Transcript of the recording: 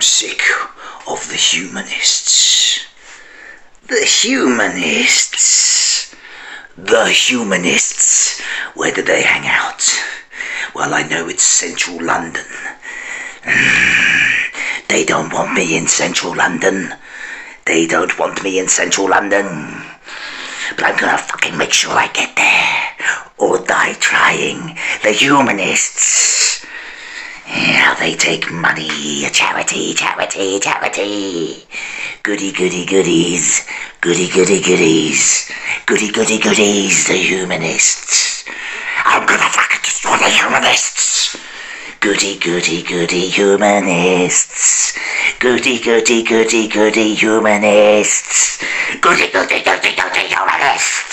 I'm sick of the humanists. The humanists. The humanists. Where do they hang out? Well, I know it's central London. They don't want me in central London. They don't want me in central London. But I'm gonna fucking make sure I get there. Or die trying. The humanists. How they take money. Charity, charity, charity. Goody, goody, goodies. Goody, goody, goodies. Goody, goody, goodies. The humanists. I'm gonna fucking destroy the humanists. Goody, goody, goody humanists. Goody, goody, goody, goody humanists. Goody, goody, goody, goody humanists.